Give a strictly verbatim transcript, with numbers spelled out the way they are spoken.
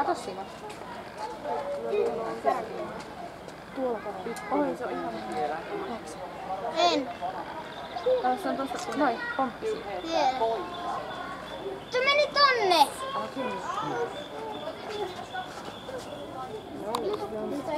Kato siinä. Tuolla kato. Oi, se on ihan vielä. En. Se on tosta. Noin, pomppi. Vielä. Se meni tonne. Älä kiinni.